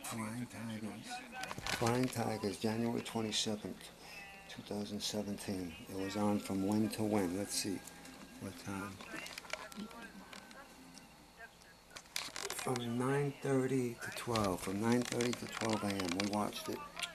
Flying Tigers. Flying Tigers, January 27th, 2017. It was on from when to when. Let's see what time. From 9:30 to 12. From 9:30 to 12 a.m. We watched it.